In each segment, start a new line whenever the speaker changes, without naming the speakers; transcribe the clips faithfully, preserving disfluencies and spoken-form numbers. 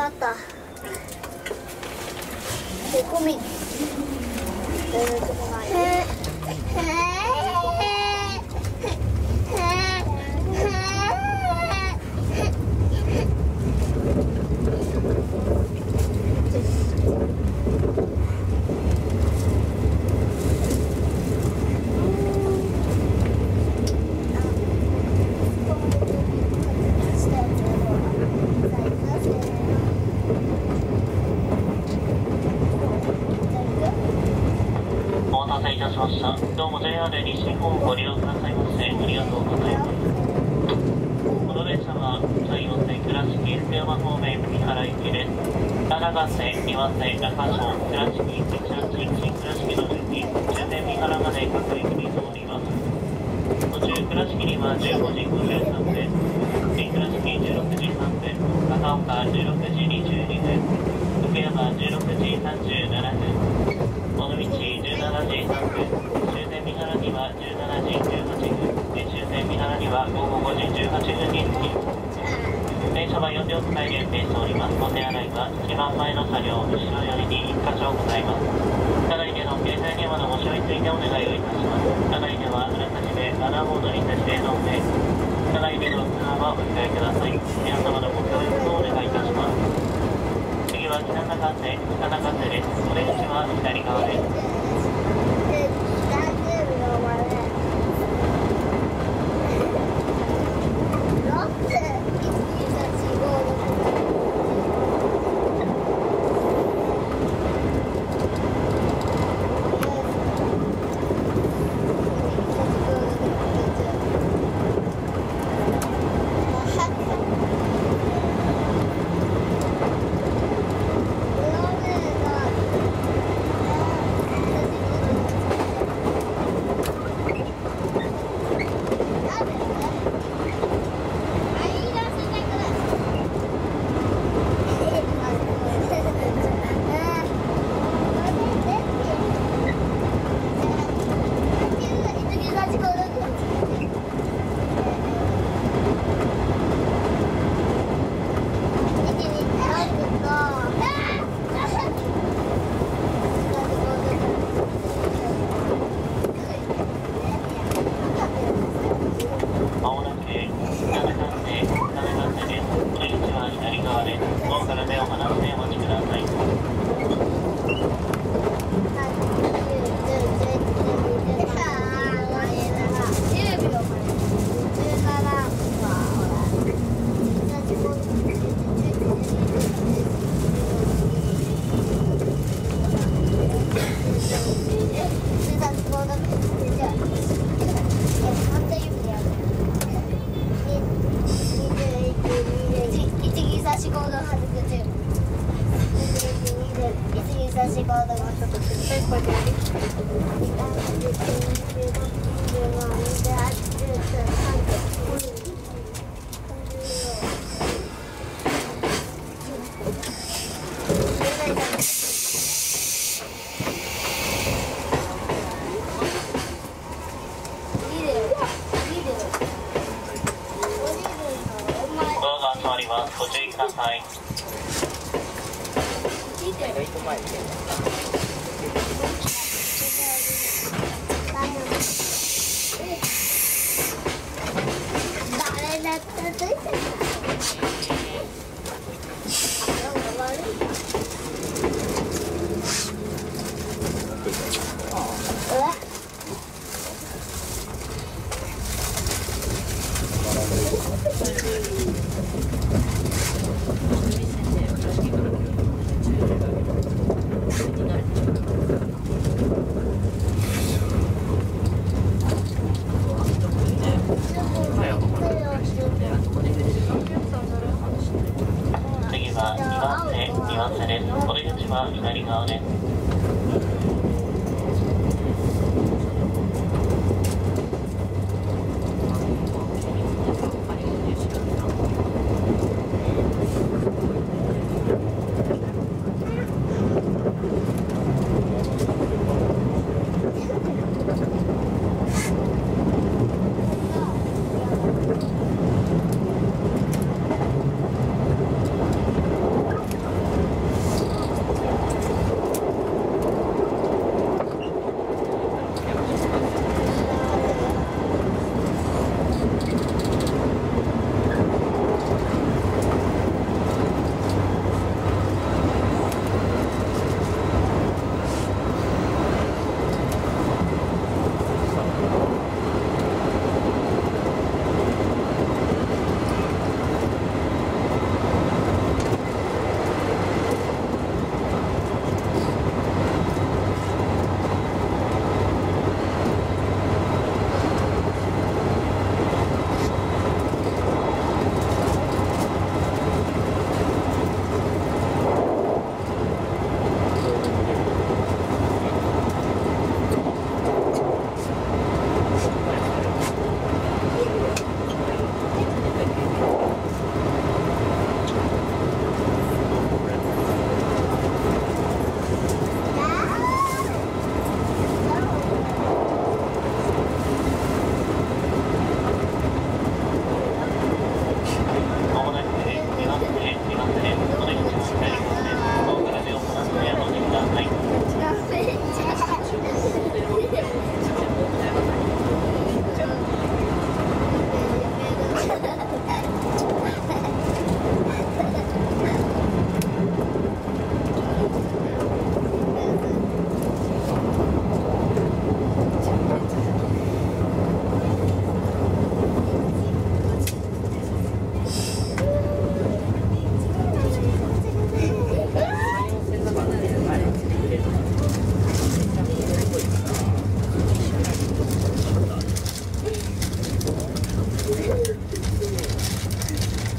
った。で、コミ。えー、とこない。えー
どうも ジェイアール 西日本をご利用くださいましてありがとうございます。この電車は山陽線倉敷福山方面三原行きです。神奈川線岩瀬中条倉敷一八新倉敷の順に終点三原まで各駅に通ります。途中倉敷にはじゅうごじごじゅうさんぷん、新倉敷じゅうろくじさんぷん、高岡じゅうろくじにじゅうにふん、福山じゅうろくじさんじゅうななふん、尾道じゅうしちじさんぷん、終点三原にはじゅうしちじじゅうはっぷん、終点三原にはごごごじじゅうはっぷんに着きます。電車はよんりょう使いで運転しております。お手洗いは一番前の車両後ろ寄りにいっか所ございます。車内での携帯電話のご使用についてお願いをいたします。車内ではあらかじめマナーモードに設定の上、車内での通話はお控えください。皆様のご協力をお願いいたします。次は北中瀬、北中瀬です。お出口は左側です。ご注意ください。
誰だったと
次はにばんせ、にばんせです。お出口は左側です。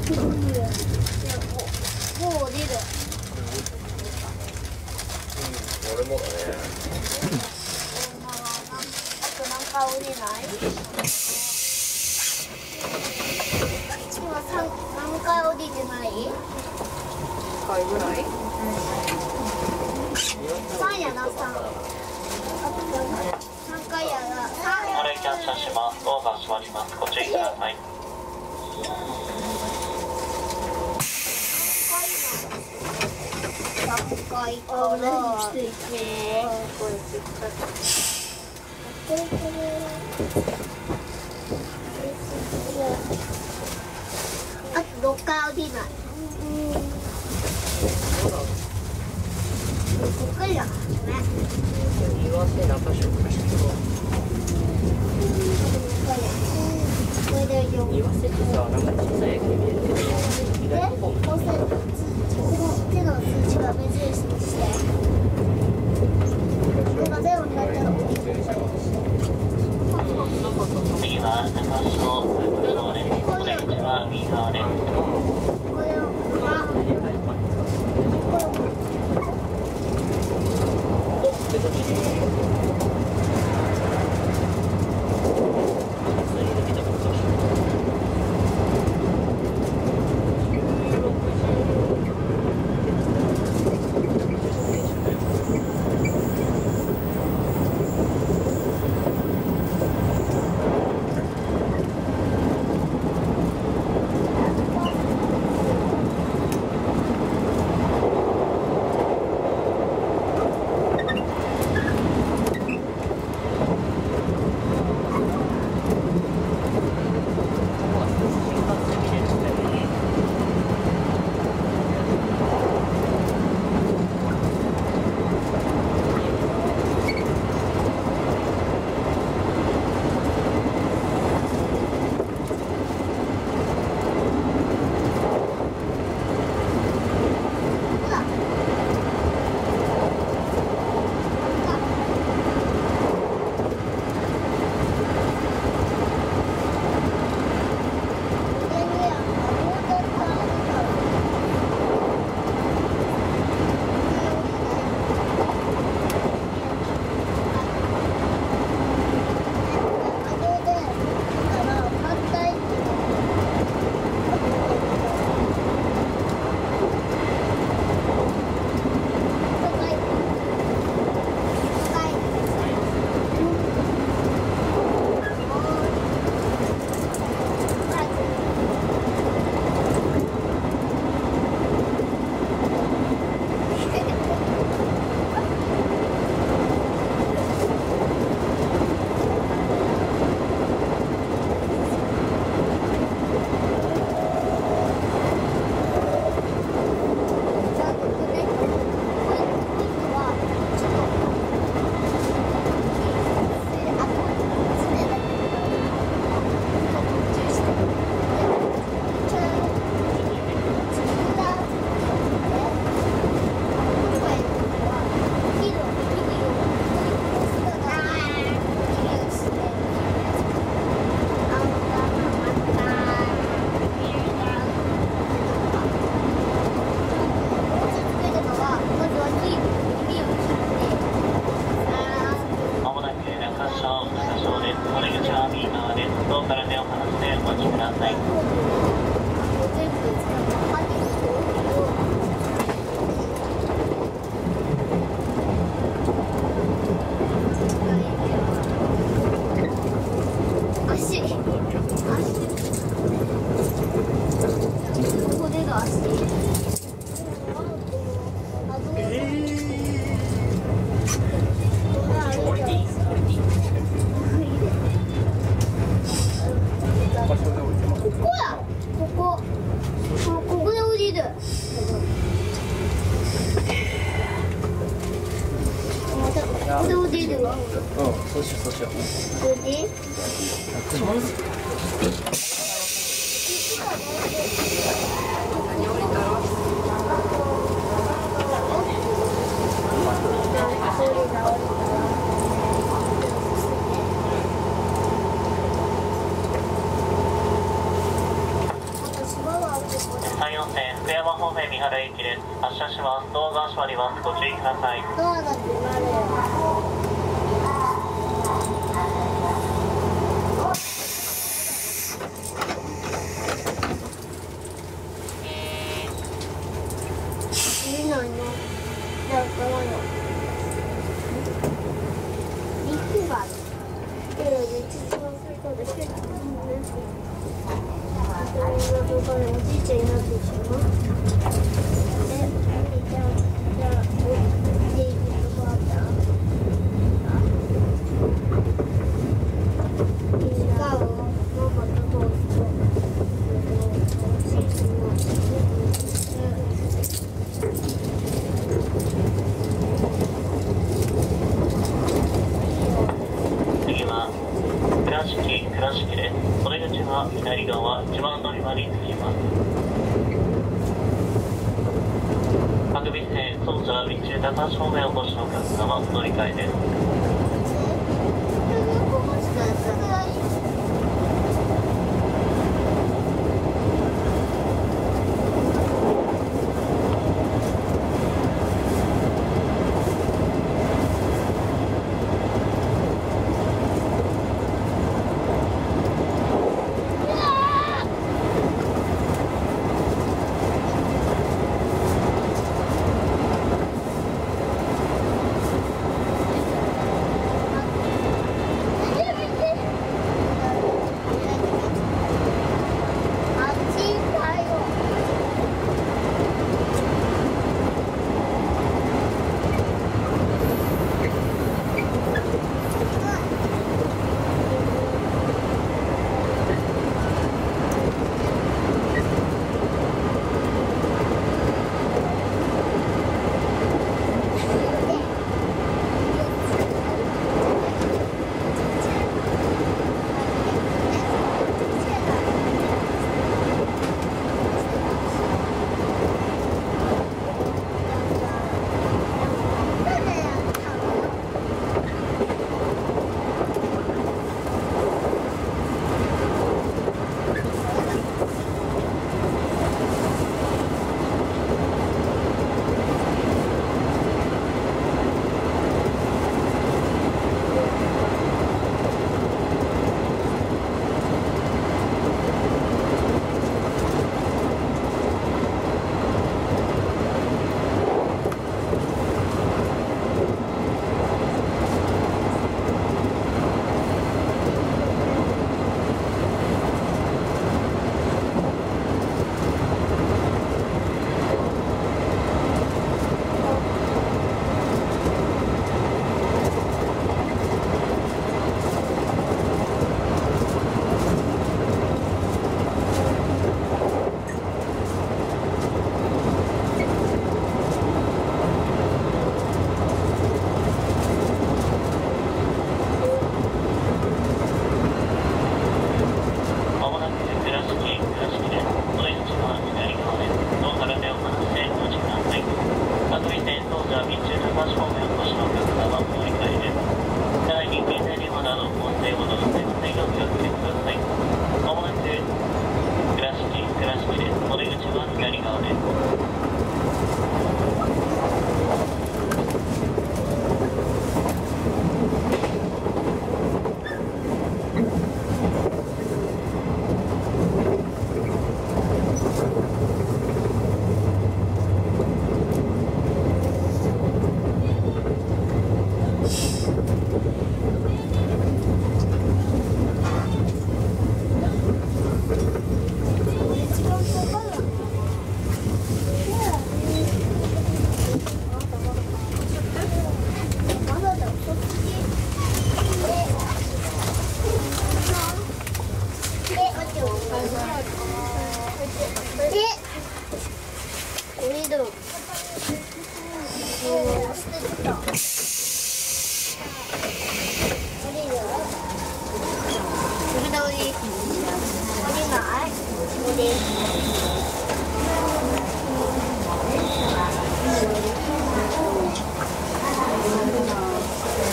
もう降りる。
俺もだね。
あと何回降りない？今三何回降りてない？
回ぐらい？
三やな三。三回やな。
これキャンセルします。ドアが閉まります。ご注意ください。
三回から。あと六回降りない。こっからだね。
言わせなかしょうかしら。
これでよ。
言わせってさ、なんか小さい駅に見えるけど、左の方も
こうする。手の数値が目印にして。これがゼロになったら。
次は中洲のブローレン。オレンジは右側です。
これを。あ。
で、こっちに。そうしようそうしよう。
これで私は
よん線福山方面三原駅です。発車します。ドアが閉まります。ご注意ください。
ドアが閉まるよ。見ないの。じゃあ買わない。肉がある。ええ、実はそうですけどね。おじいちゃんになってしまう。え、じゃあ、じゃあ、おじいちゃんとばあちゃん。違う。ママとどうぞ。おじいちゃんの。
次は倉敷倉敷です。お出口は左側一番乗り場に着きます。各便線総社備中高橋方面お越しのお客様お乗り換えです。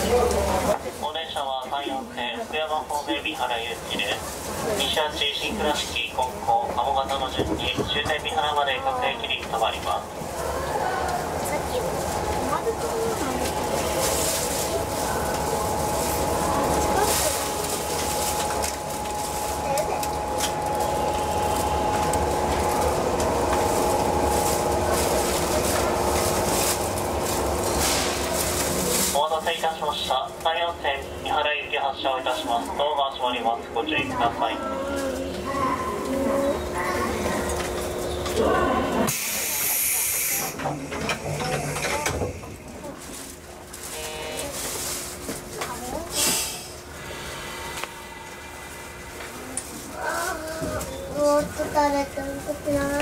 西八新倉敷金港鴨方の順に終点三原まで各駅に停まります。
さっきまだと思ったんですけど。
お待たせいたしました。さんよん線三原行き発車をいたします。ドアが閉まります。ご注意ください。
もう疲れて動けない。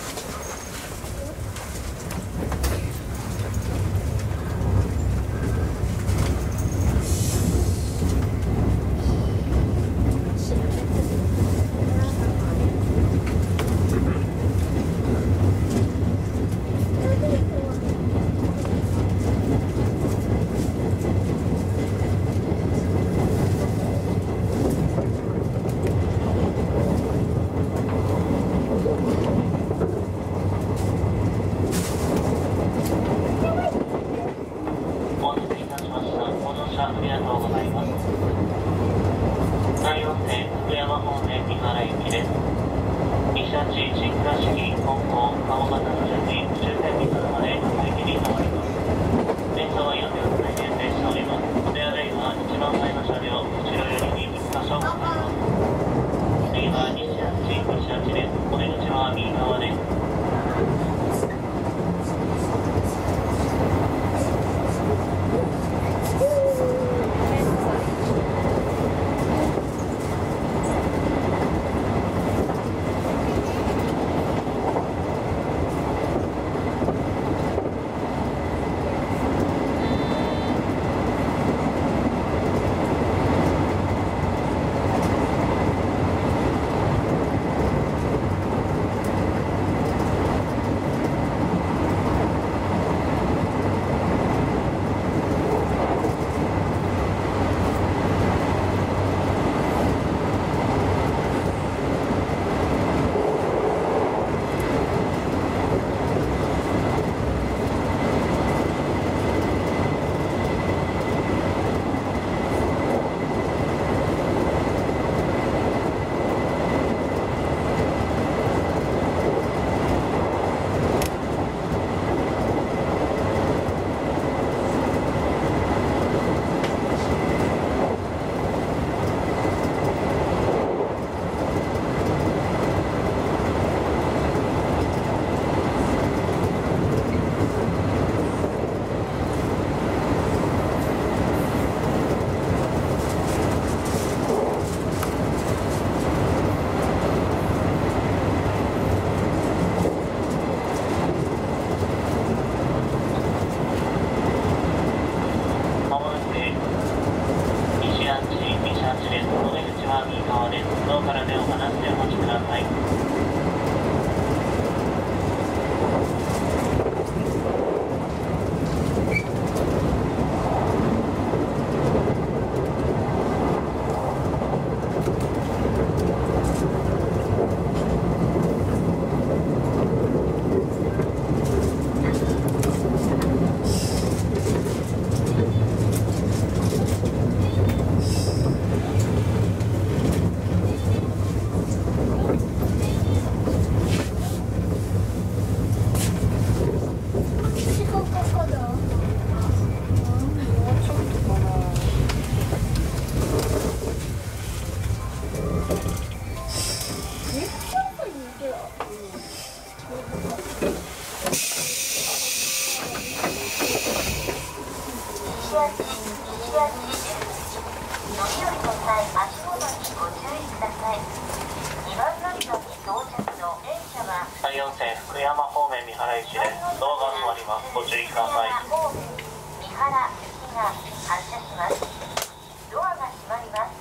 さんよん線福山方面三原行きです。ドアが閉まります。ご注意ください。
三原行きが発車します。ドアが閉まります。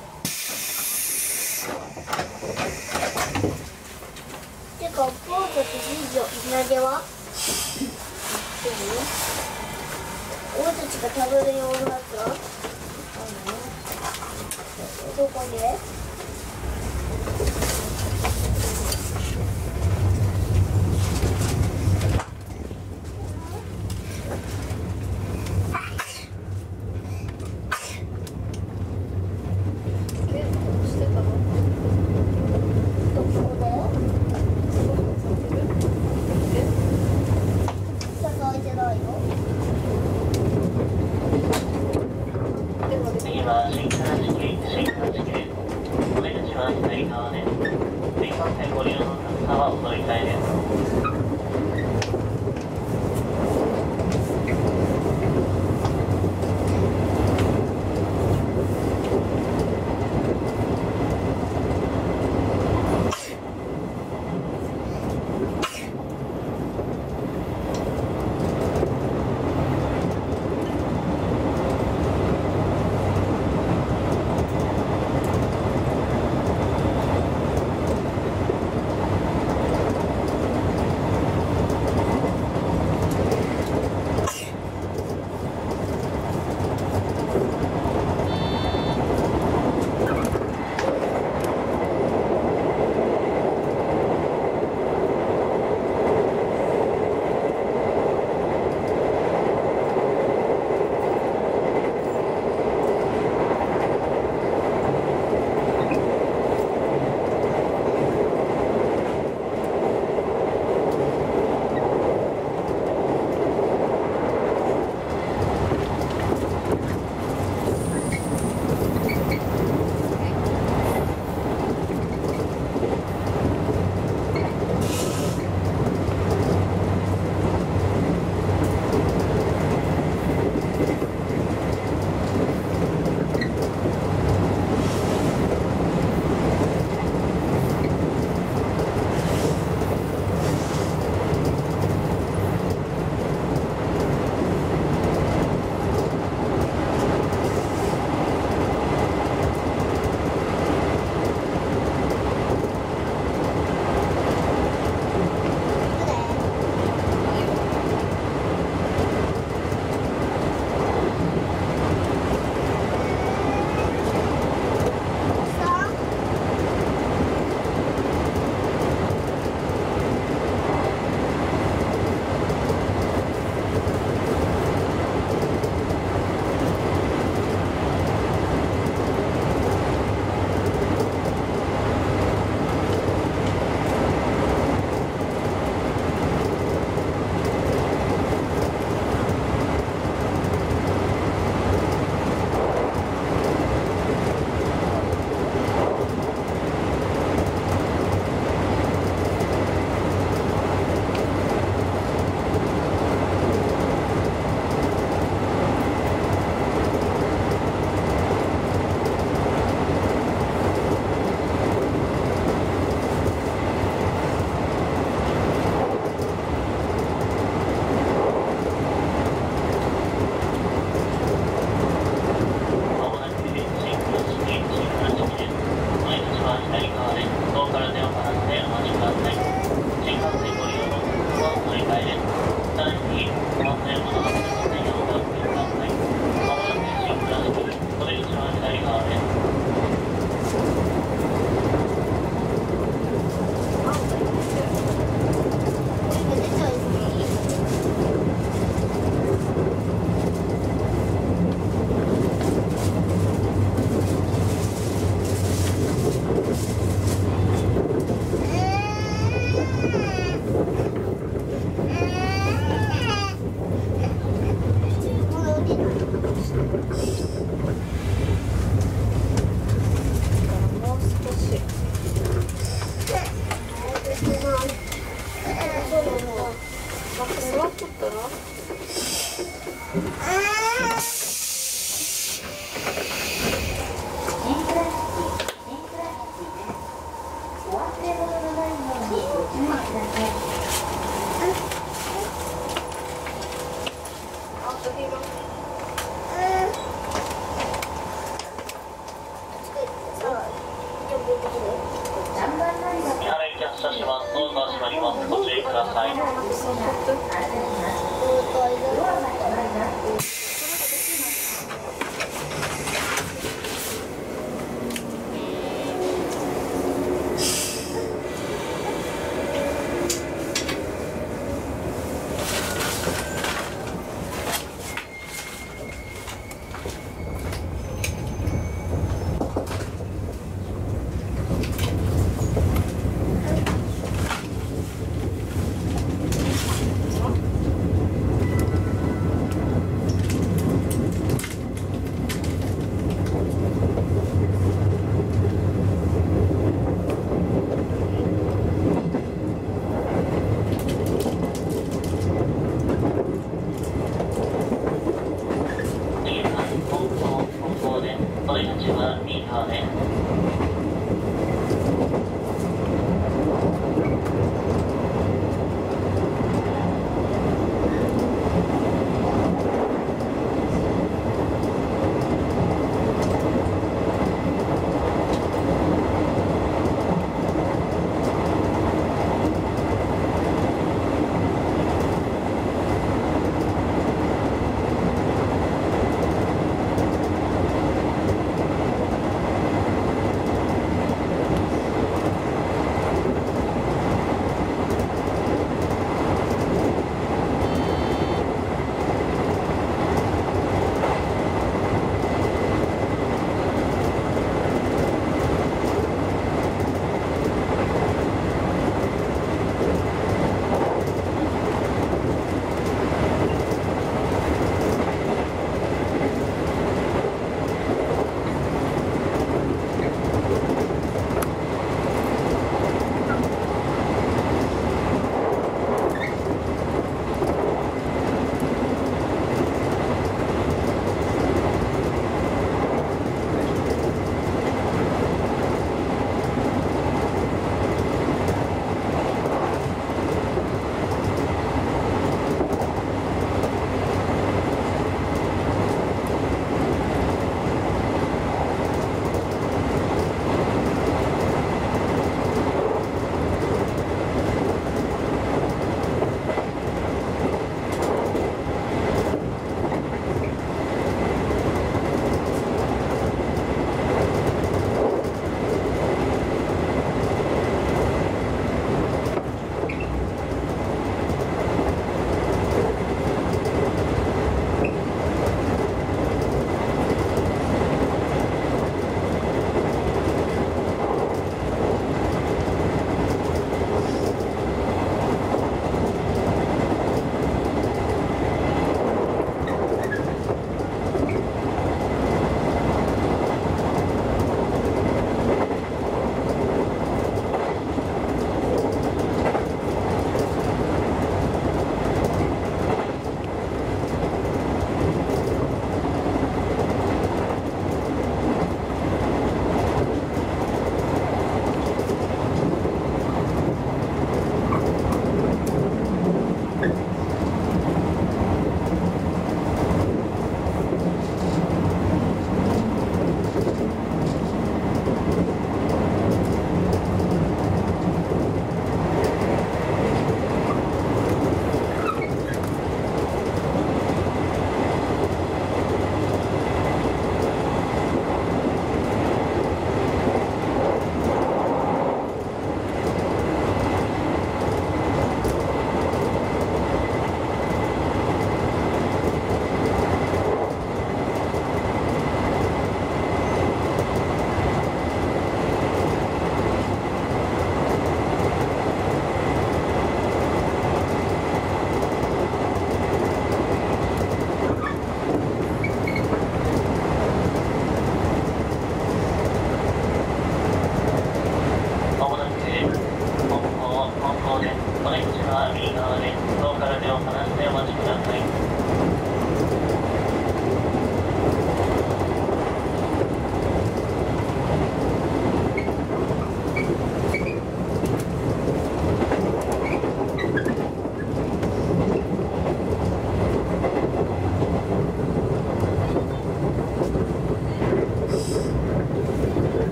てか、ポーズって次女、稲毛は俺たちが食べるようなやつはどこで
利用の方はお乗り換えです。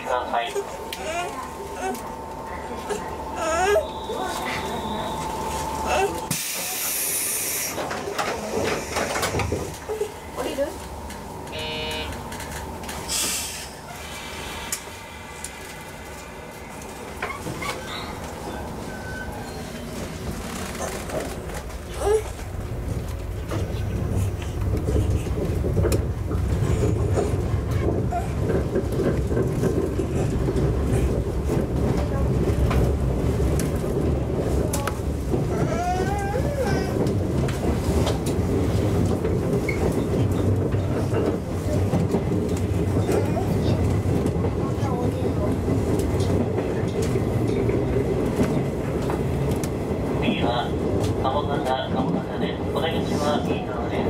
ください。
降りる？
次は鴨方鴨方です。お出口は右側です。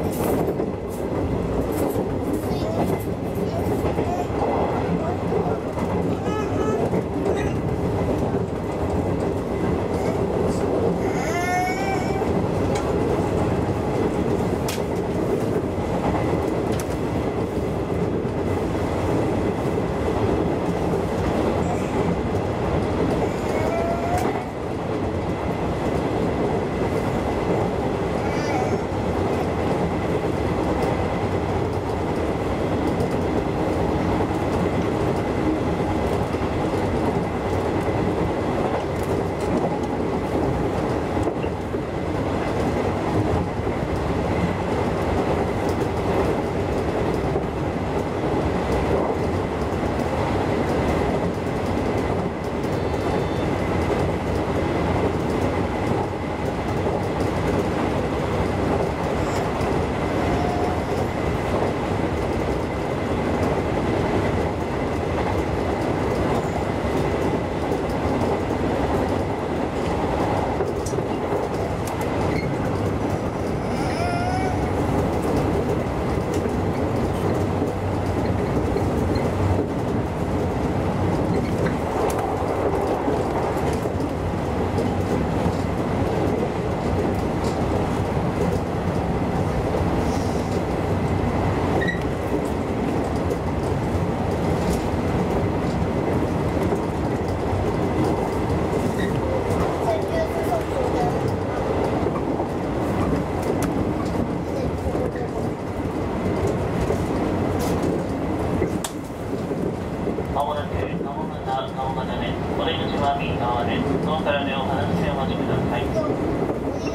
まもなく鴨方鴨方です。お出口は右側です。ドアから目を離してお待ちください。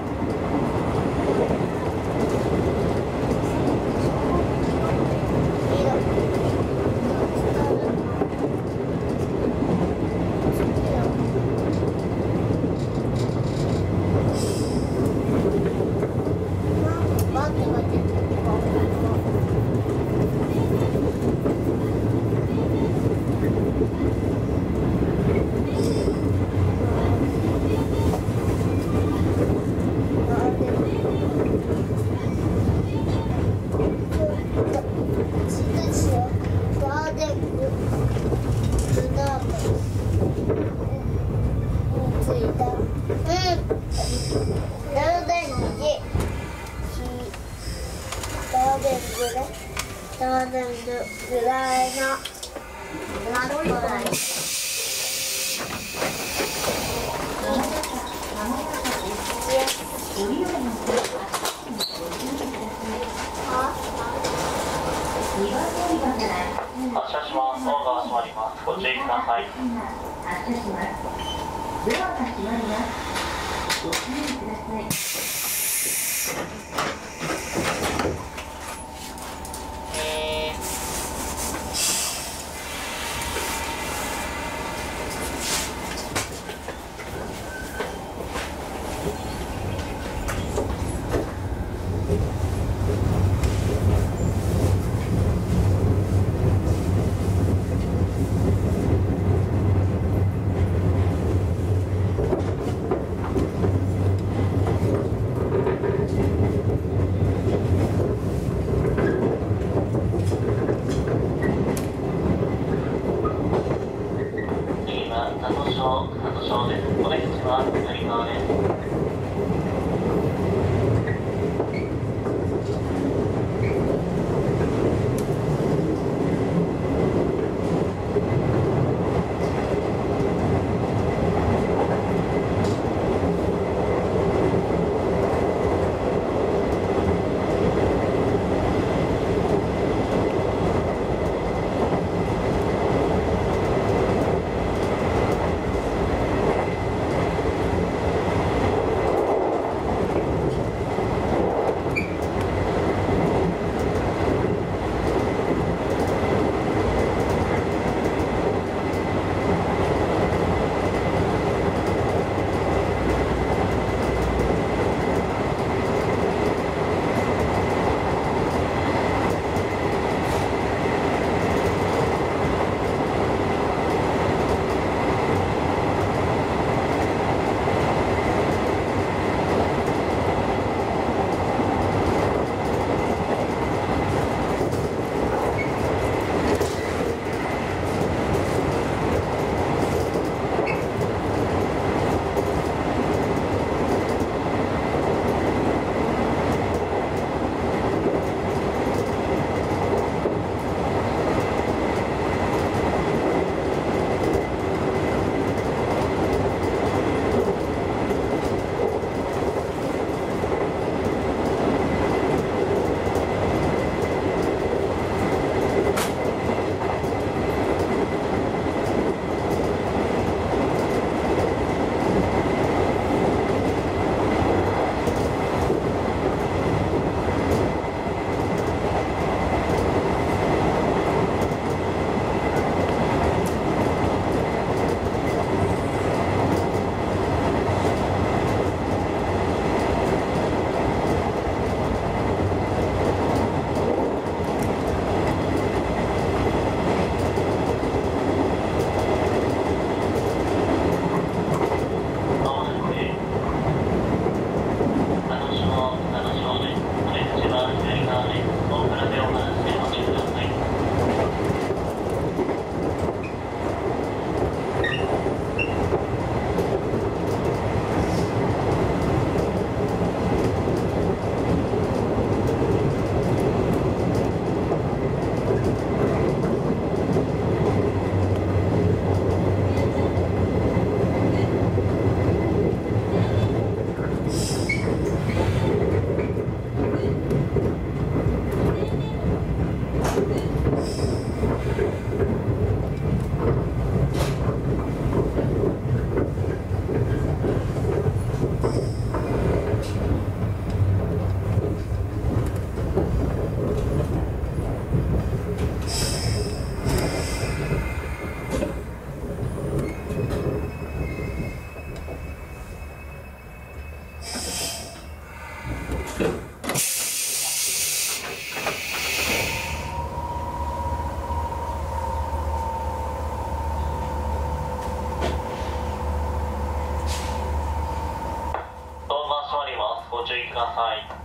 ぐらいのなっこない。発車します。ドアが閉まります。ご注意ください。
発車します。ドアが閉まります。ご注意ください。
「 ください。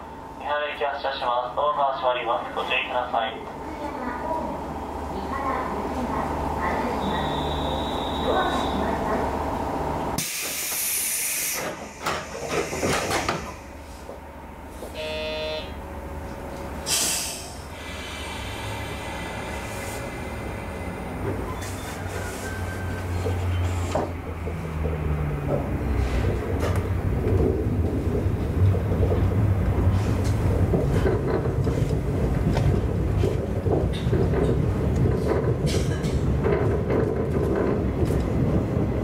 発車します。ドアが閉まります。ご注意ください。
こ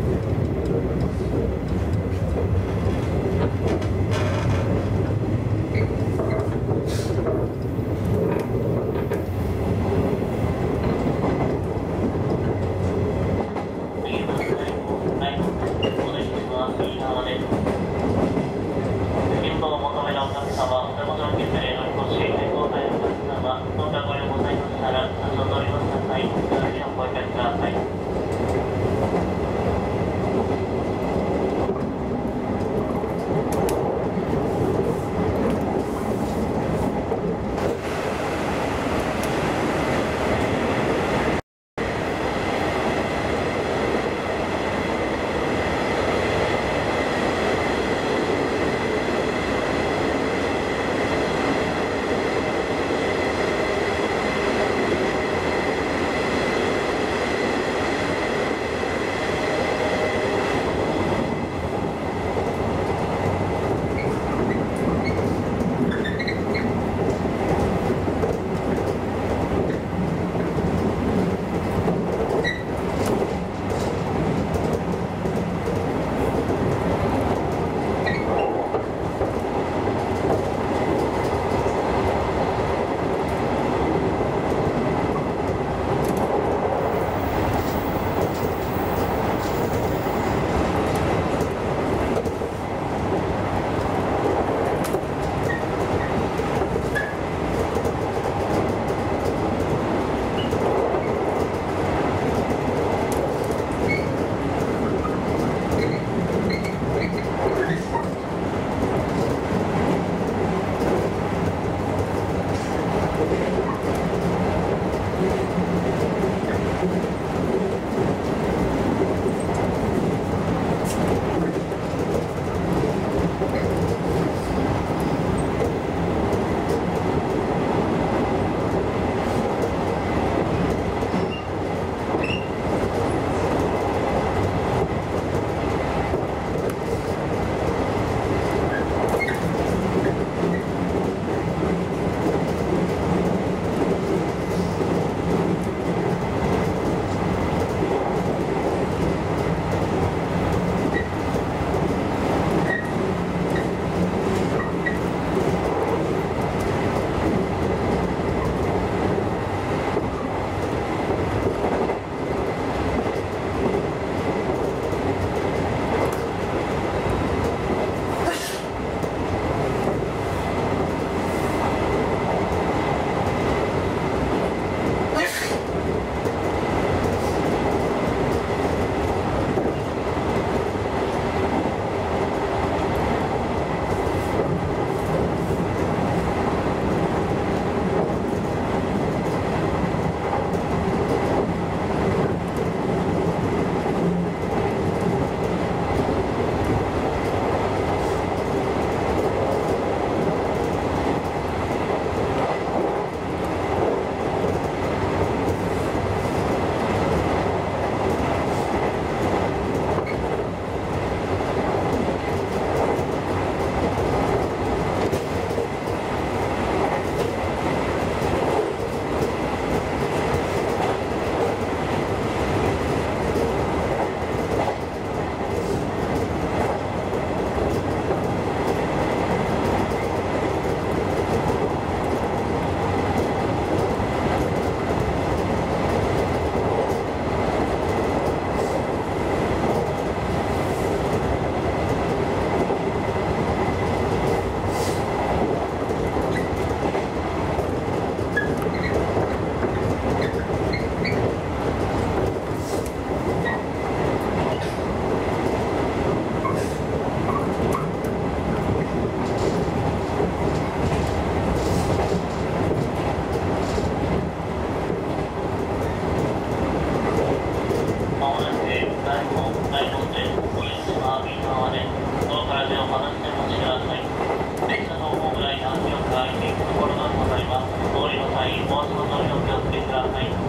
お足元にお気をつけください。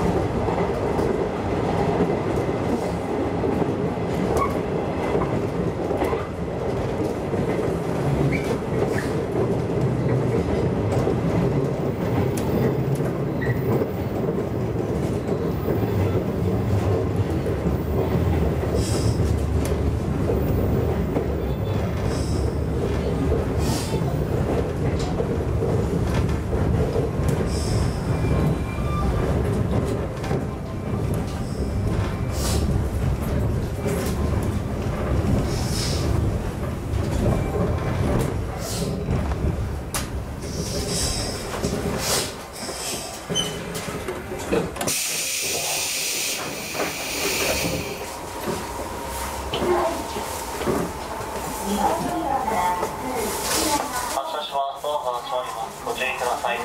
発車します。ドアが閉まります。ご注意ください。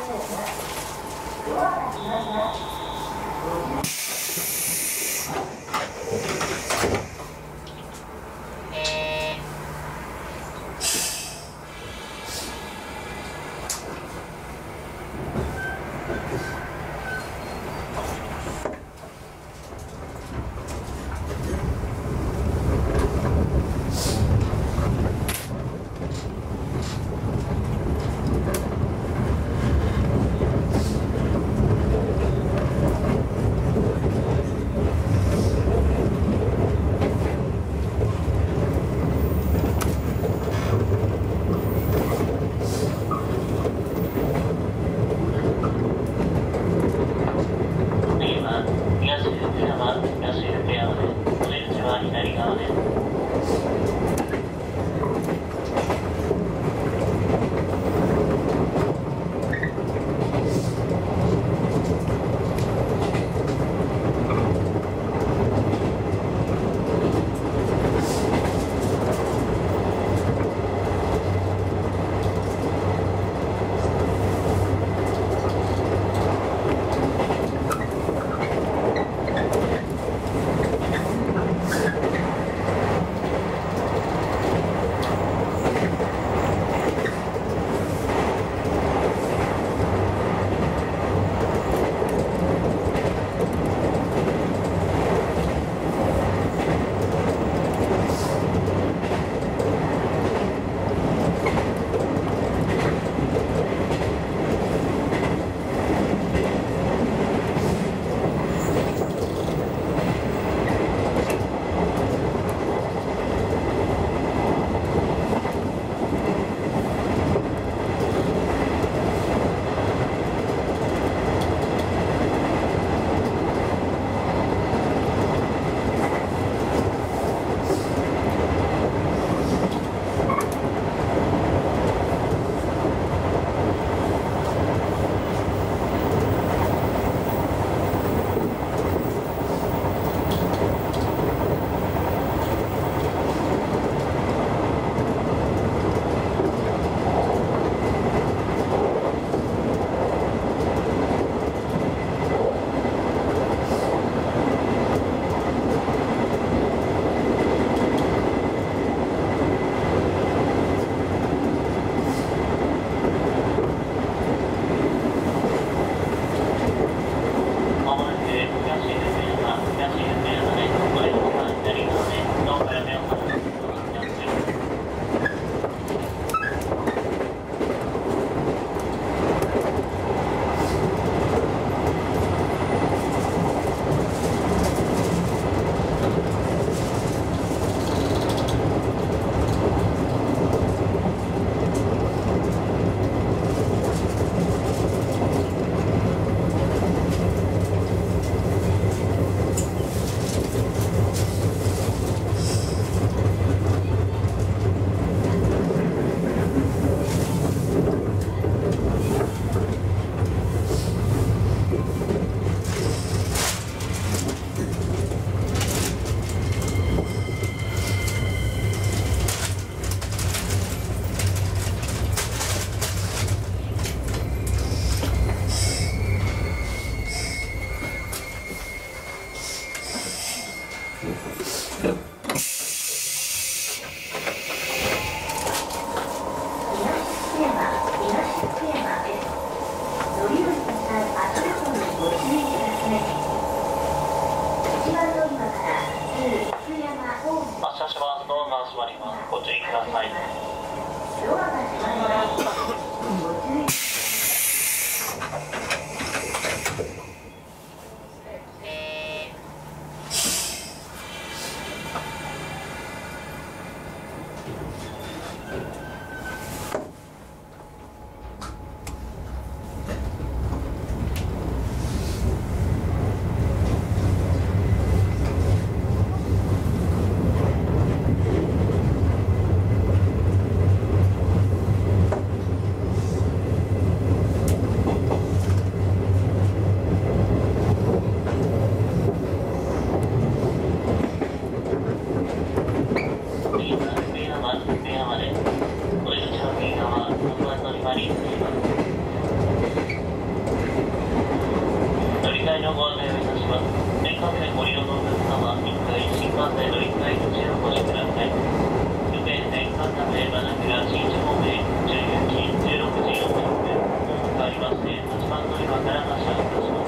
内のご案内をいたします。年間でご利用のお客様、いっかい新幹線のいっかい口へお越しください。予定線関西真桜新地方面じゅうよじじゅうろくじよんじゅっぷん、本日ありましてはちばん乗り場から発車いたします。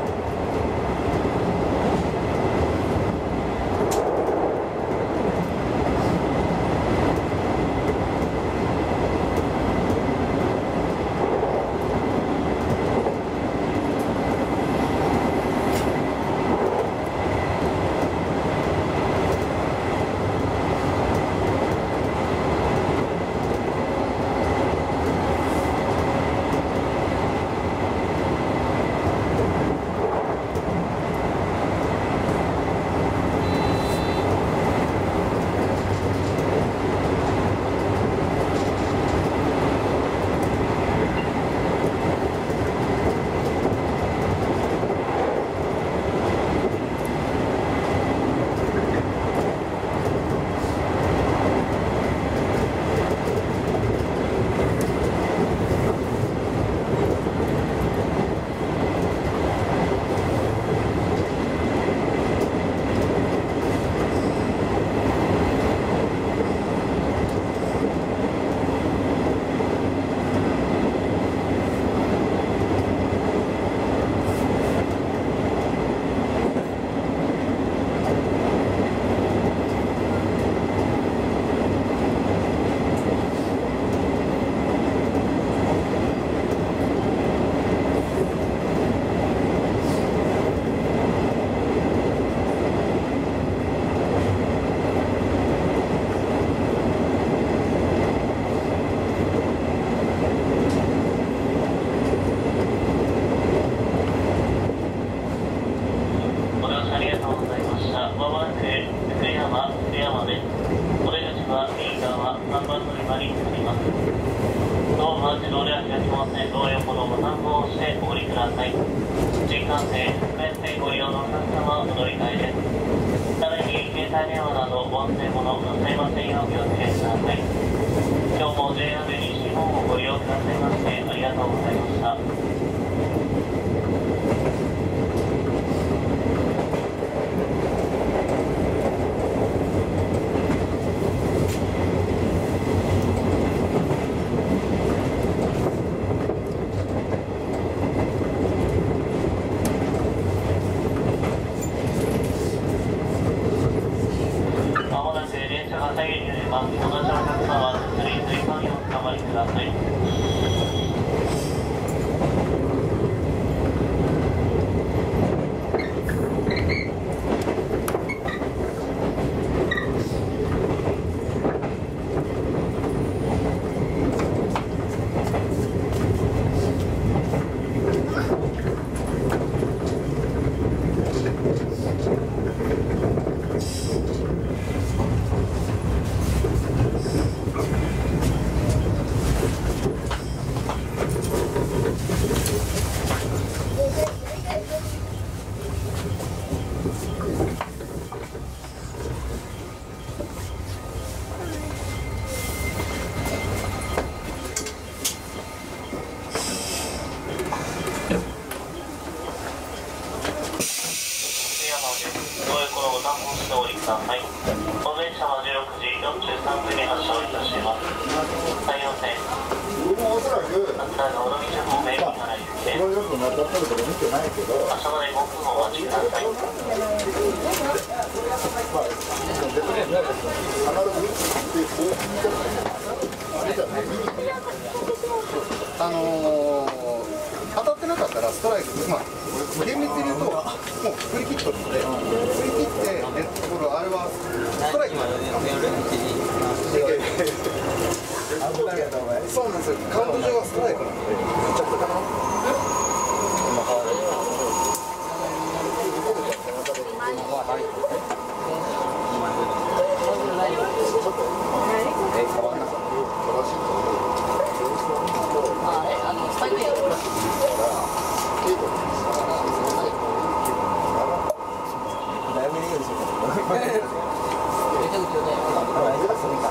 あのー、当たってなかったらストライク、まあ、厳密に言うと、もう振り切っとるので、振り切って、デッドボール、あれはストライクなんですそうなんですよ、カウント上はストライクなので、ちょっとかな。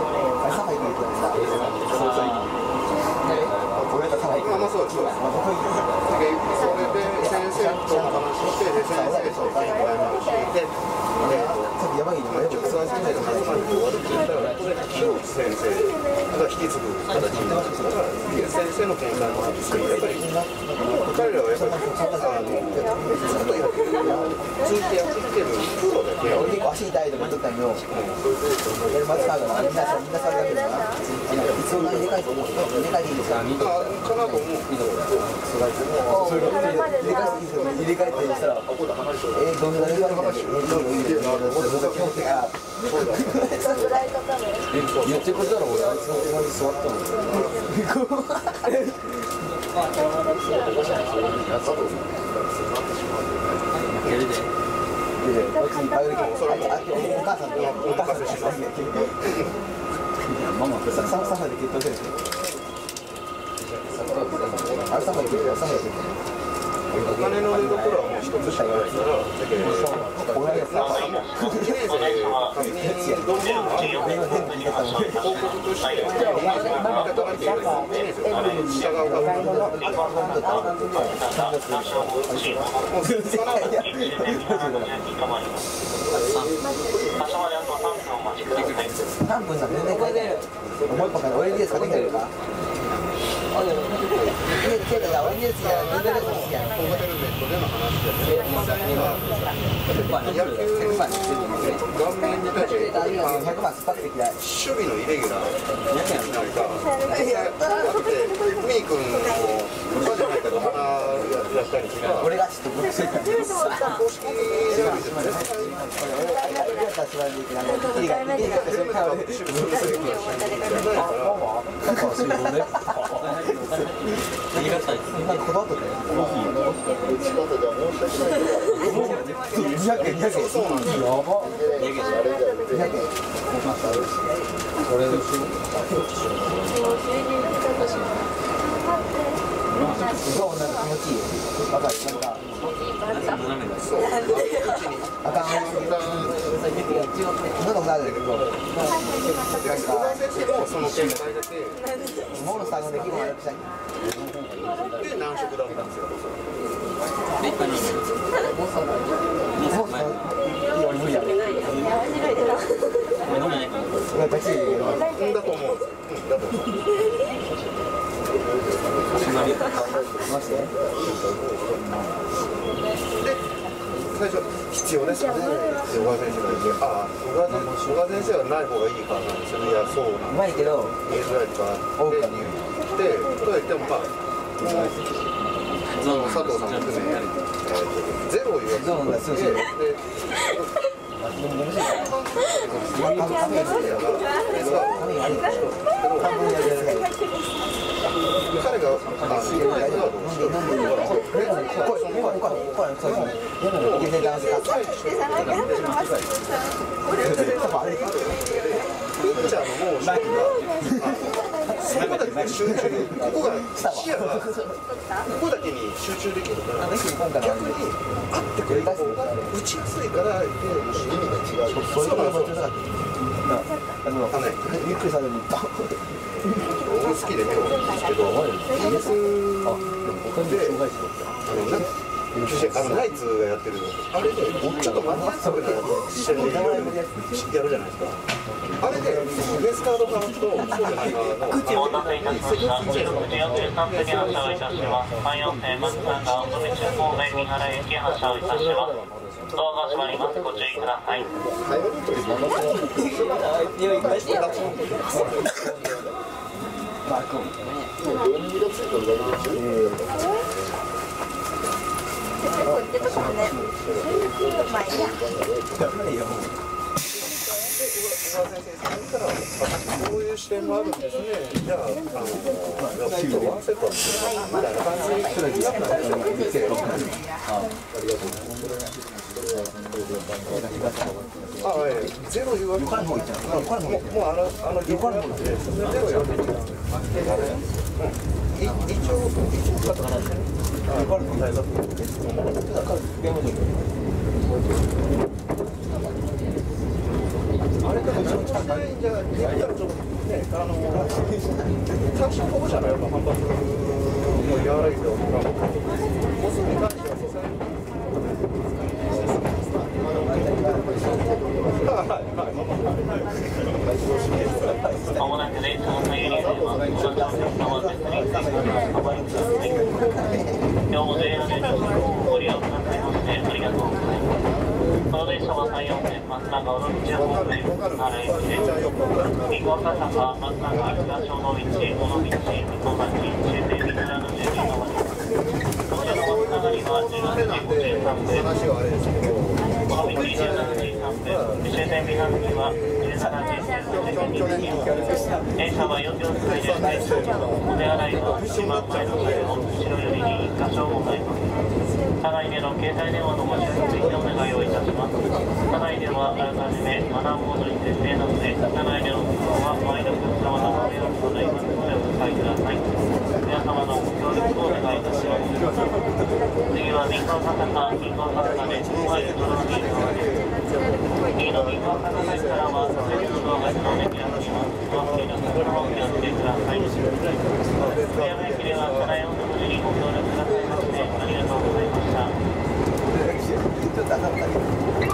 まあそうです。 先生と大変な話で、えーと、やばいのが直接先生が始まると終わるって言ったら、これ木内先生が引き継ぐ形になってたから、先生の見解もあるんですけど、やっぱり彼らはやっぱりあのずっとやってる続いてやってきてるプロだけ。
俺結構足痛いと思っとったんよ。俺まずさ、みんなみんなされたけどな。いつも入れ替えていいですか？入れ替えていいですか？
かなと思う。
それ入れ替えていいですか？入れ替えてしたら、えー、どんな入れ替えていいですか？言ってくれたら俺あいつの手紙座ったの。お母さんとお母さんとしますね。ママサササで決闘してる。あれサファで決闘サファで決闘。
お金の出所はもう一つしかないから、だけど
俺がさ、
いちねん生確認どうも報告として見方なきゃいけないいちねん生から従うかもう
さんぷんなんで全然書いてる。もう一本から俺にですかねるか。俺にですや俺にですや全然ですや。
ホテルネットでの話ですけど、実際には野球の顔面に対して
ひゃくまん突っ張ってきたい。
守備のイレギュラーになるか、実際あってミー君をバじゃないけど鼻やったりとか、
俺がちょっと僕公式
レベルで絶対
俺が俺が座りに行くなんかキリがキリが瞬間俺
守備のイレギュラーしないから。
なんかすごいね。何がしたい？なんかこだわっとったよ。にひゃくえんにひゃくえん。
そうなんですよ。
やば。にひゃくえん。これでしょ。すごいなんか気持ちいいよ。わかるなんか。
そう。
あかん。喉が出るけど。なんか
先生もその見解だけ
モンスターの出来も悪くしたい。
で難色だったんですよ。
モンスターいい俺無理やね。俺タクシー
だと思うんですよ。うんだと思う。
マジで？
で最初必要ですよね。小川選手がいて、ああ小川小川先生はない方がいいからなんですよね。いやそうなん
うまいけど
見えづらいとかででとは言ってもまあ佐藤さんも含め、えー、ゼロを言わ
ゾーンがすぐ死ぬ。
で彼があのピッチャーのモーションがそこだけ集中ここが視野がここだけに集中できるから逆に合ってくれた方が打ちやすいから意味が違う。そうなんですよ。
あのゆっくりされるの。
俺好きで見るんですけど、イギリスであのナイツがやってるあれでちょっとマニアックな試合でやるじゃないですか。あれでベースカード買うとそうじゃないかの。
お待たせいたしました。じゅうろくじよんじゅうさんぷんに発車をいたします。さんよん線松阪が乙女中方面三原駅発車をいたします。ドアが閉まります。ご注意ください。
そういう視点もあるんですね。じゃあ、あの、ワンセットみたいな感じで。あ、ええ、ゼロ言われても、もう、もう、あの、あの、横の方で、ゼロ言われても。一応、一応、肩なんですね。横の方で、だあれからちょっと高いんじゃないできたらちょっとね、あの単身保護者のやっぱ反発も和らいでおくかもうすぐに関してはさすがに
中尾道方面見原駅で三河坂松坂東小野道尾道三河町終点三原の住民の割こちらの松永にはじゅうはちじごじゅうさんぷん
話はあれですけど、
尾道じゅうしちじさんぷん終点三原にはじゅうしちじごじゅうさんぷん電車はよんびょうついでお手洗いは一番前の前を後ろよりにいっかしょございます。車内での携帯電話のご使用についてお願いをいたします。車内ではあらかじめマナーモードに設定なので、車内での服装は前のお客様のご迷惑となりますのでお使いください。皆様のご協力をお願いいたします。次は三河坂か三河坂でホワイトローディー側です。右の三河坂台からは左右の動画自動で開きます。お忘れのところをお気をつけください。福山駅では車内を同時にご協力くださいましてありがとうございました。
ちょっと当たったり。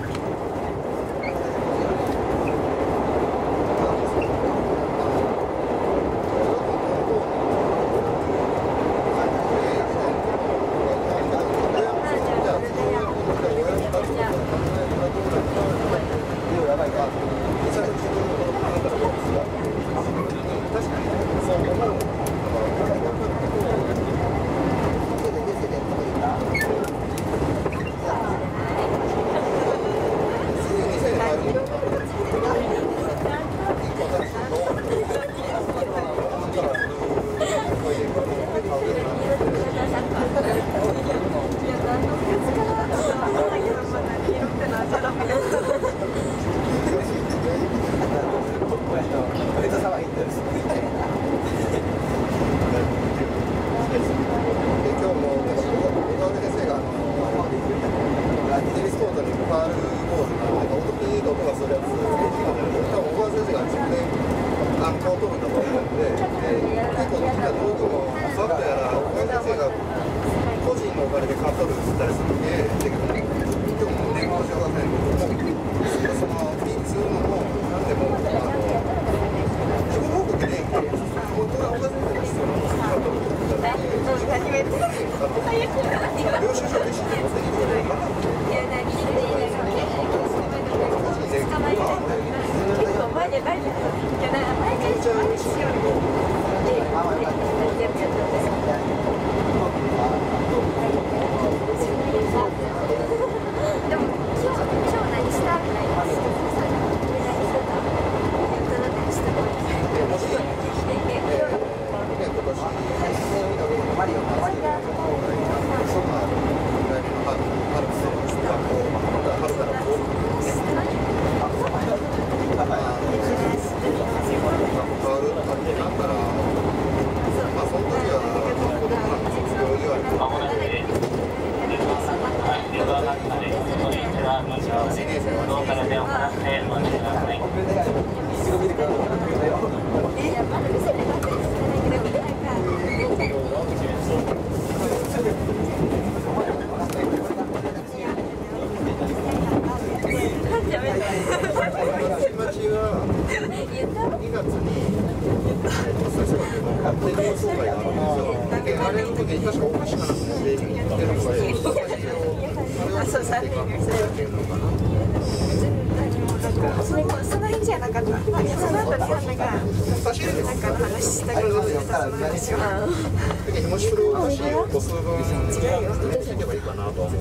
もしそれをもし個数分していけばいいかなと思って。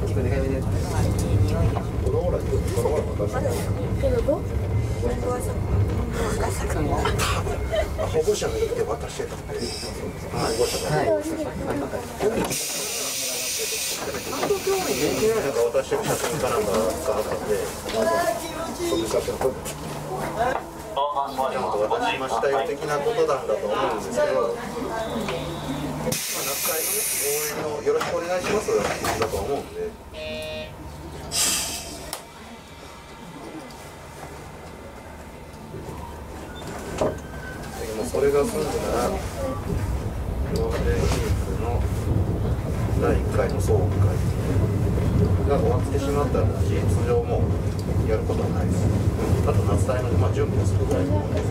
保護者がいて渡してたんで、保護者が。担当教員が渡してる写真かなんかがあったんで、その写真を撮って。渡しましたよ的なことなんだと思うんですけど、まあ、夏会のね、応援をよろしくお願いしますだと思うんで。でもそれが済んだら、ゴールデンウィークのだいいっかいの総会が終わってしまったら、事実上もうやることはないです。あと夏隊の、まあ、準備をするぐらいのものです。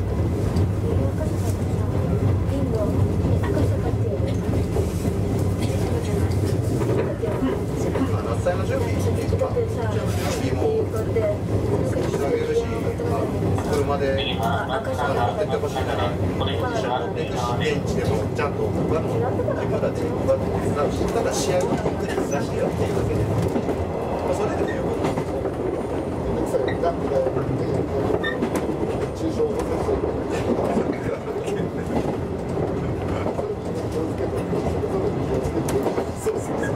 まあ、夏隊の準備っていうとまあ、次も仕上げるし、まあ、車で持ってってほしいなら、一緒に持っていくし、現地でもちゃんと僕は自分たちが手伝うし、ただ試合を手伝わしてよっていうだけで、まあ、それでね、よくそうそうそう。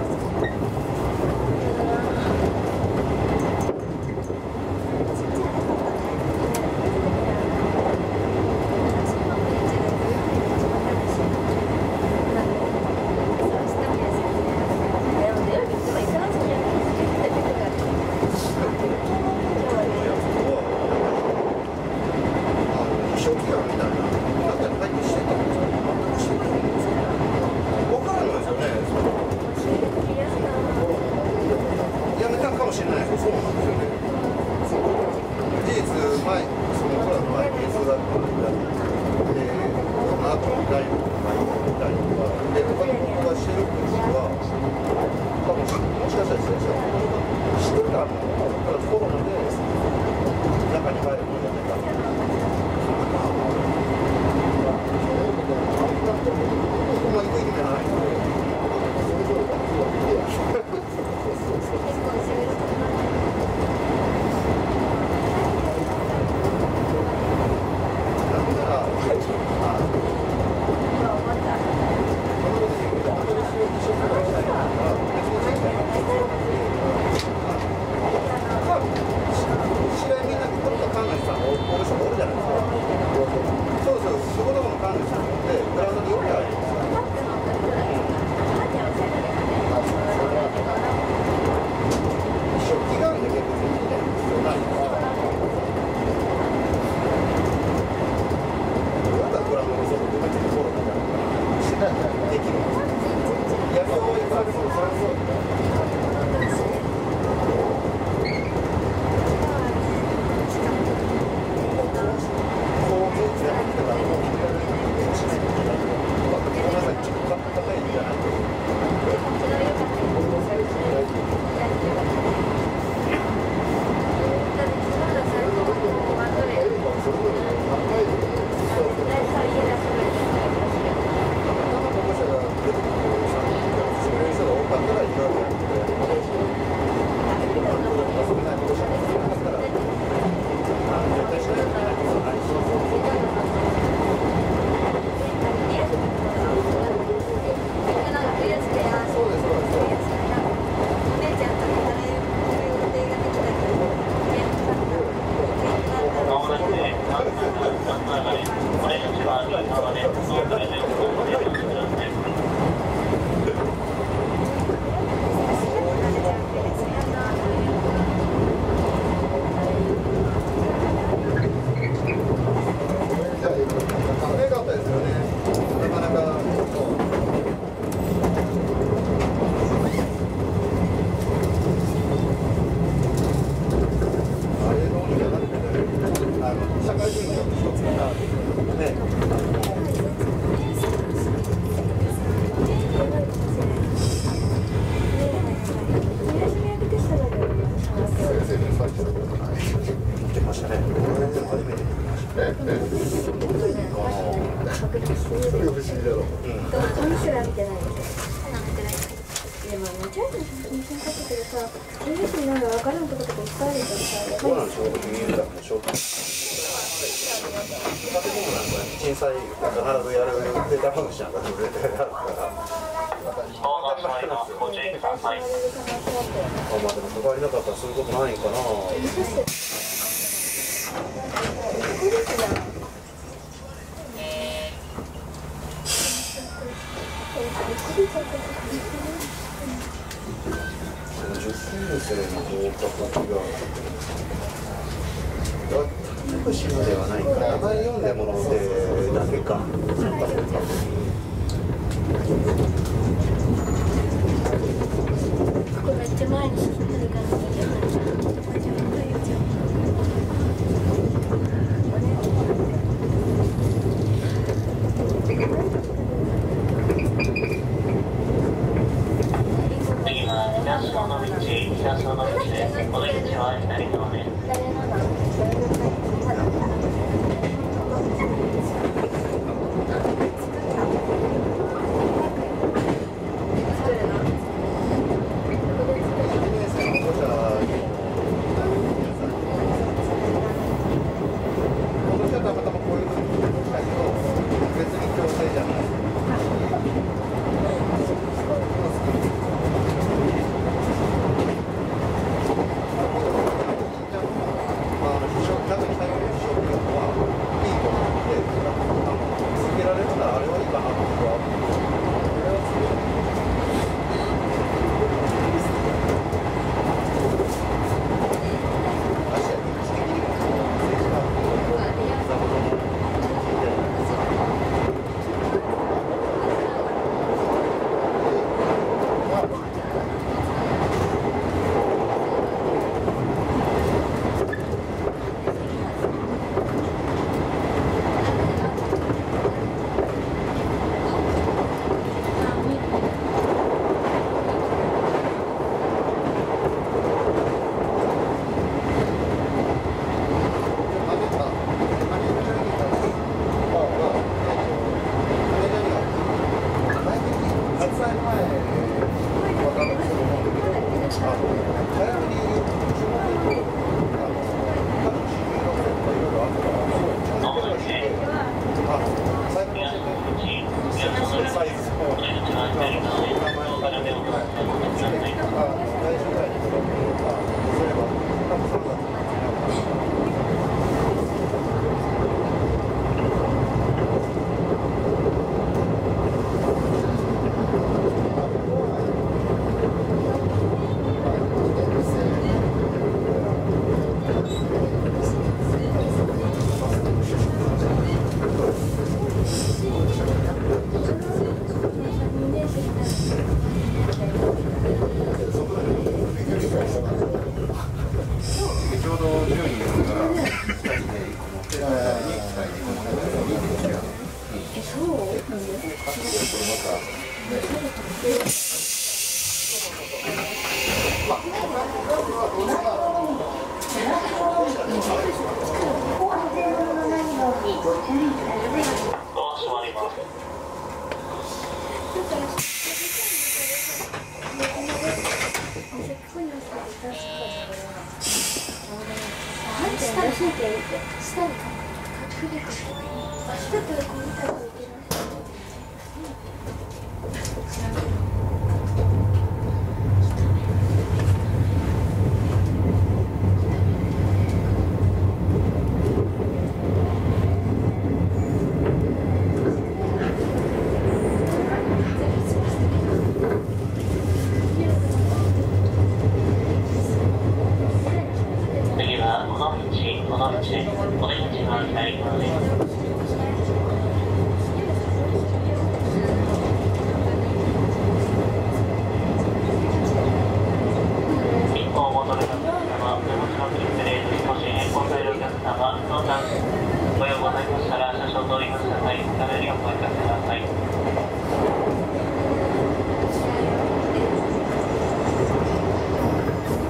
次は東小野道、北相馬口です。お出口は左側です。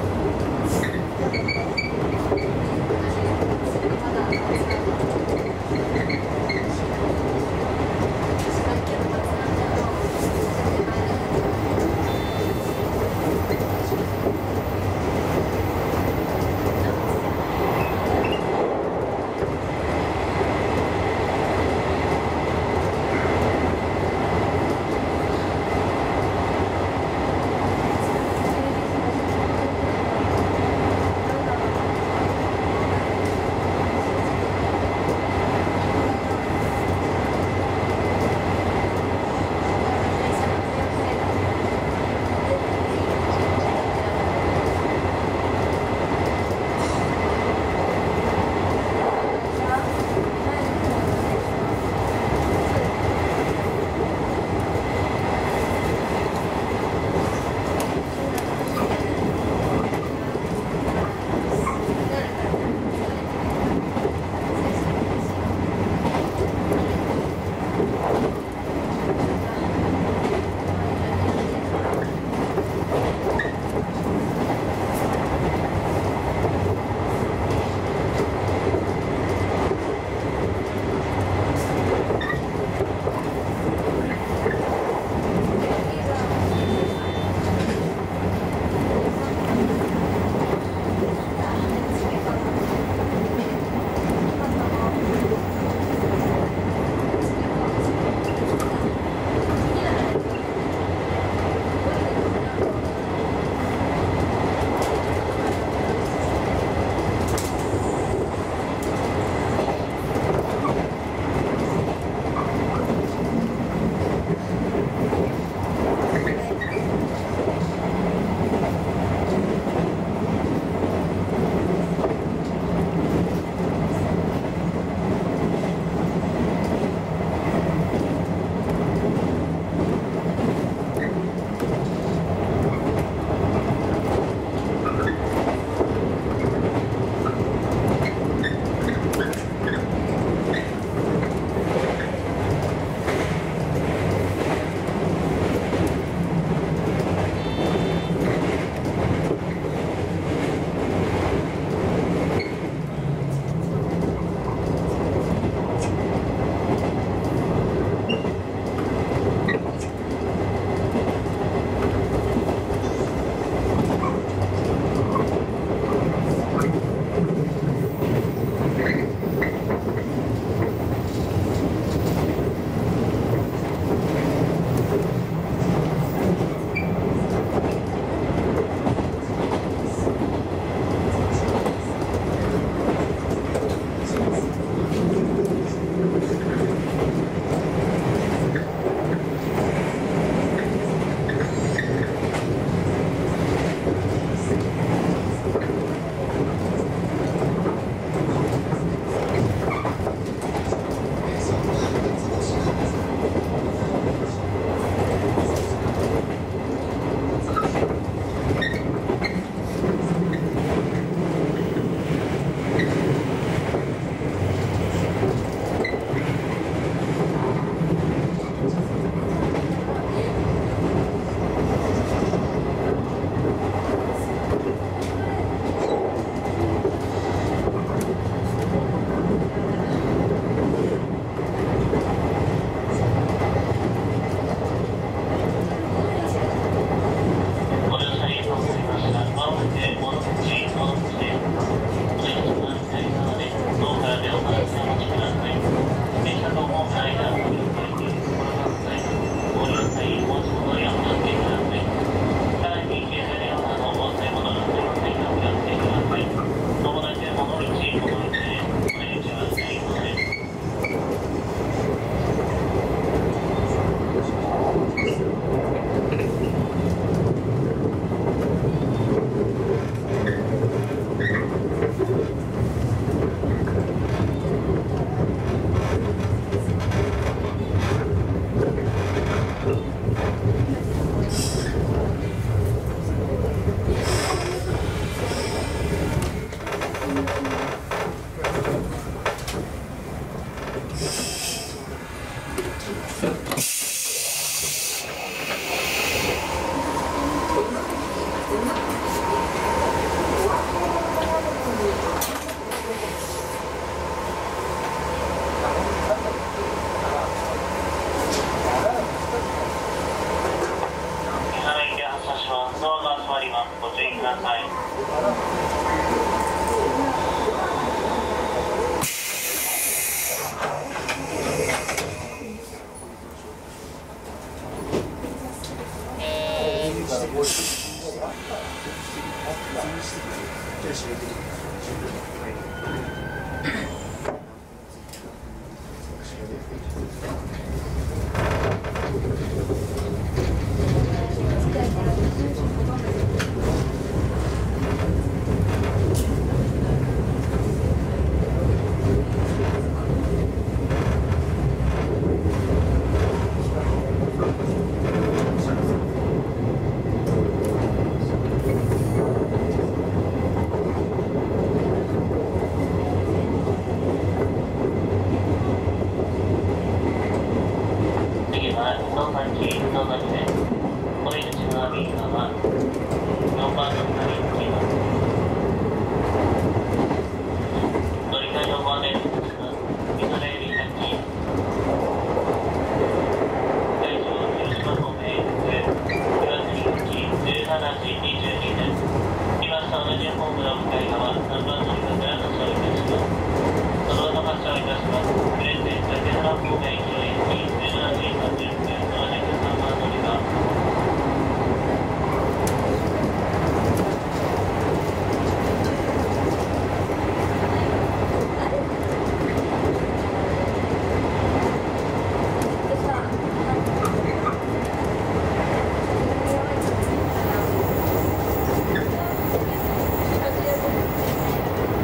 ま
ださい。
「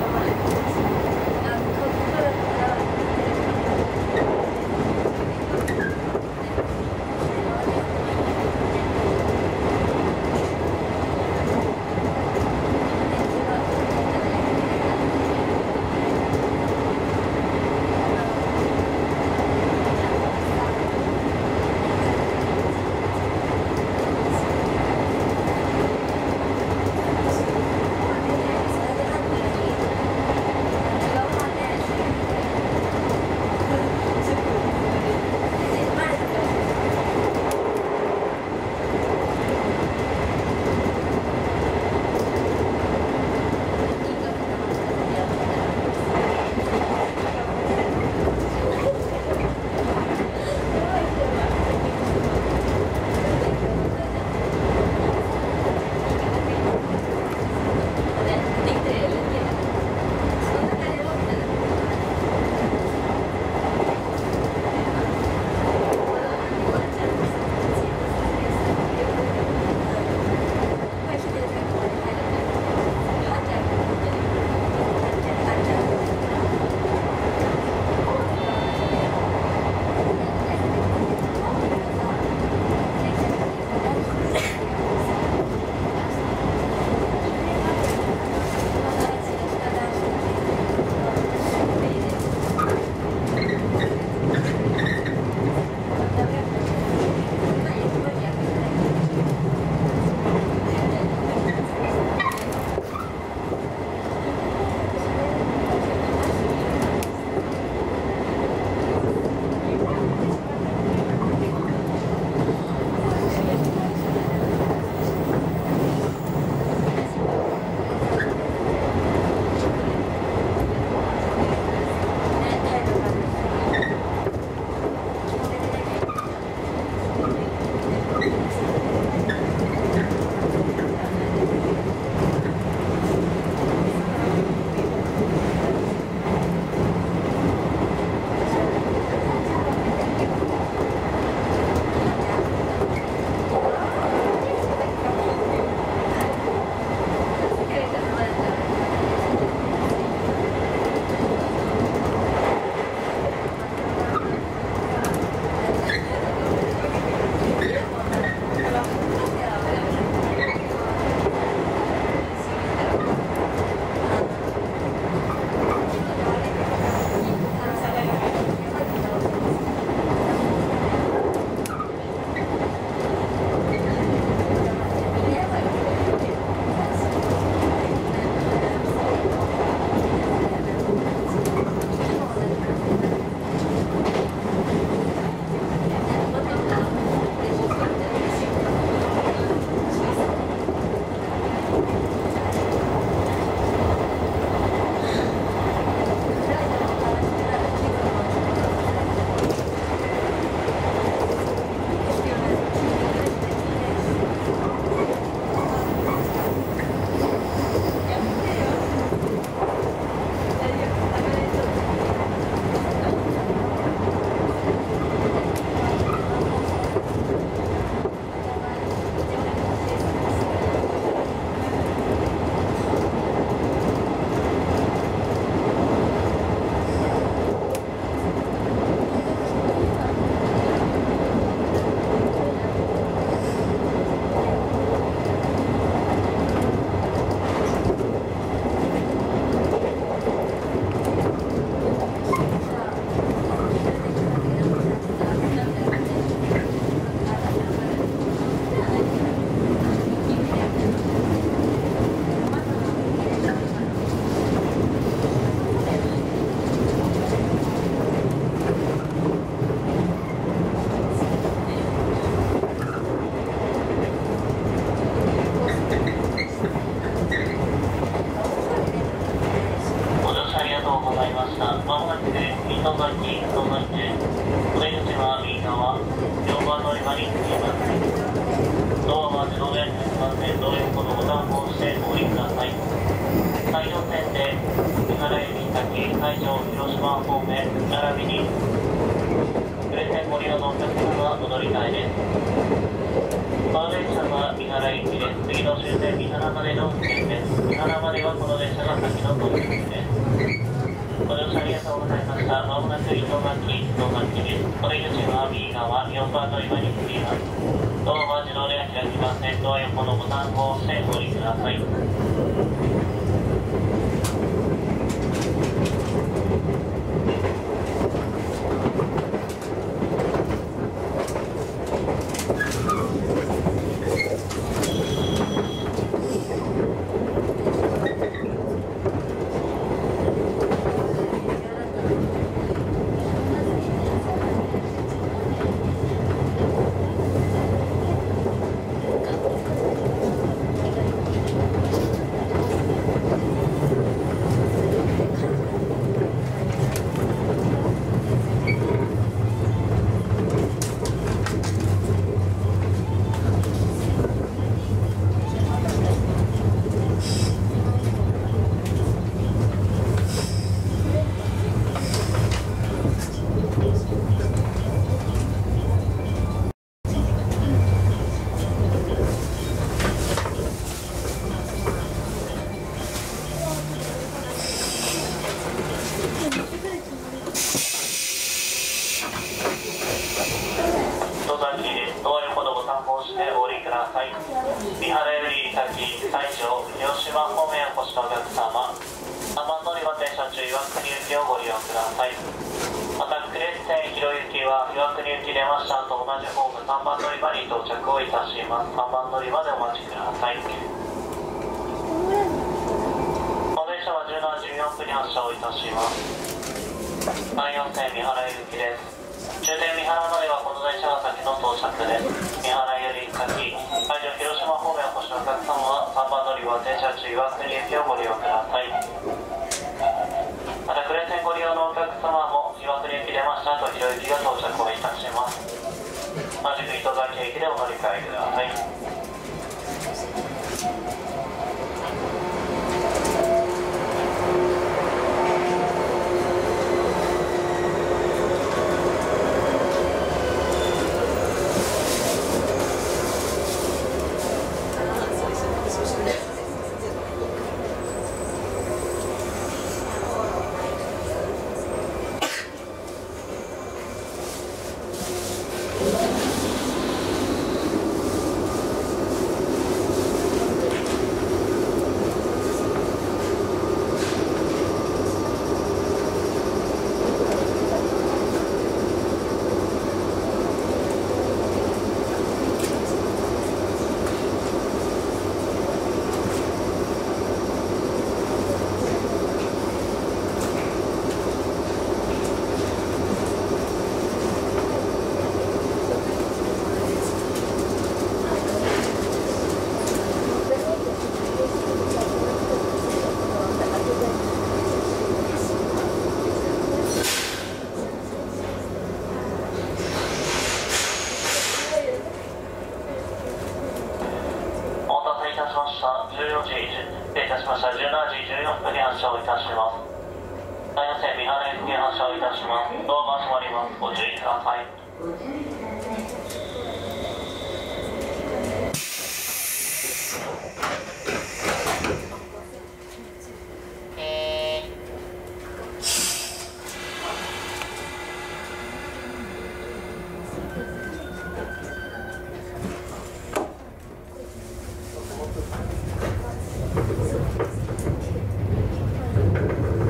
先、会場、広島方面、並びに、呉線ご利用のお客様はお乗り換えです。この電車は三原行きです。次の終点三原までの運転です。三原まではこの電車が先の到着です。ご乗車ありがとうございました。まもなく糸巻、糸巻です。お出口は右側、よんばん乗り場に着きます。ドアは自動では開きません。ドア横のボタンを押してお降りください。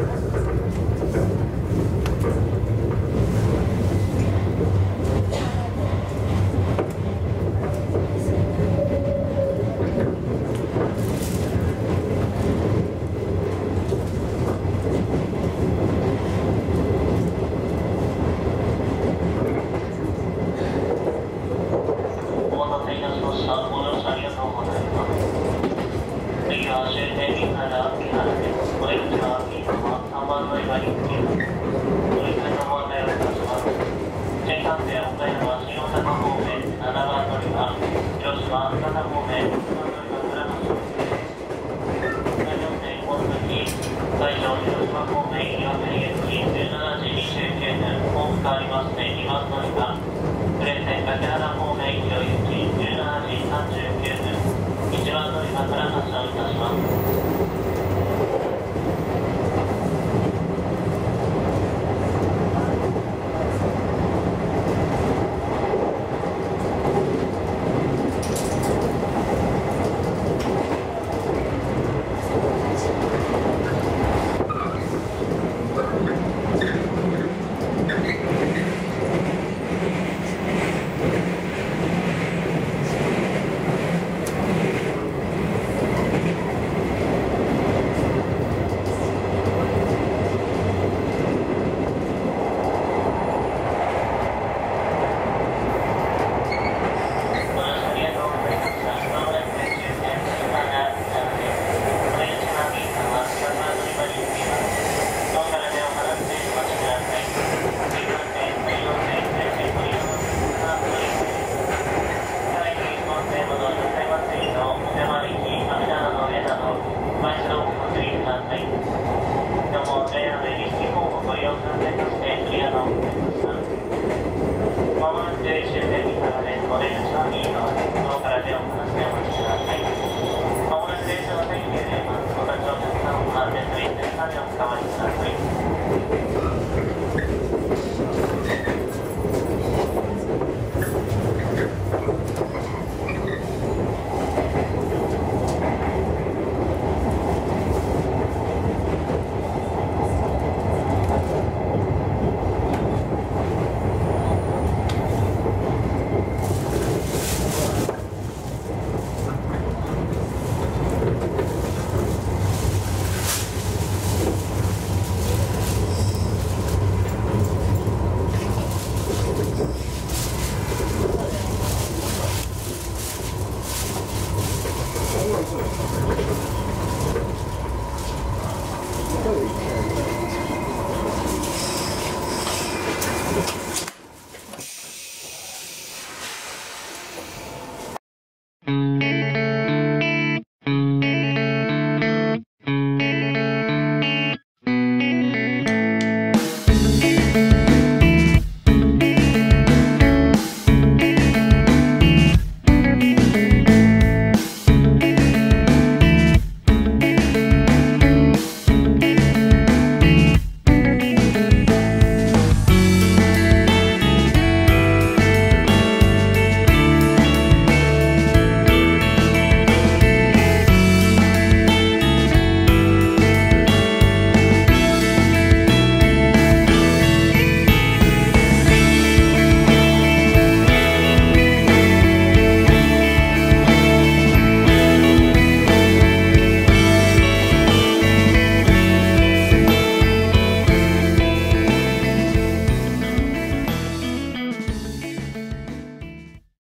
「
会場広島方面岩国行きじゅうしちじにじゅうきゅうふん、ホーム変わりましてにばん乗り場、呉線竹原方面広行きじゅうしちじさんじゅうきゅうふん、いちばん乗り場から発車いたします。まもなく電車が入っています。お立ちのお客様は列に線作業を